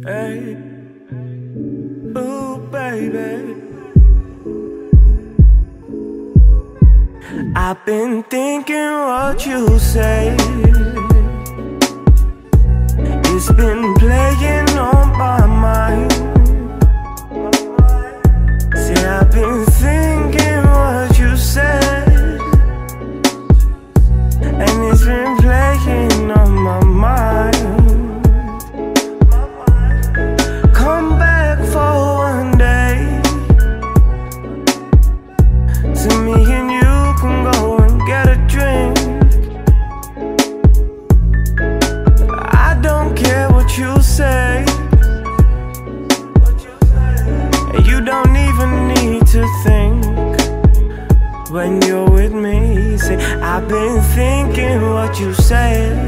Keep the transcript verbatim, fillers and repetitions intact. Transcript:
Hey, ooh, baby. I've been thinking what you say. It's been playing on my mind. See, I've been thinking what you said, and it's been playing on my mind. Come back for one day, so me and you can go and get a drink. I don't care what you say, you don't even need to think when you're with me. Say, I've been thinking what you said.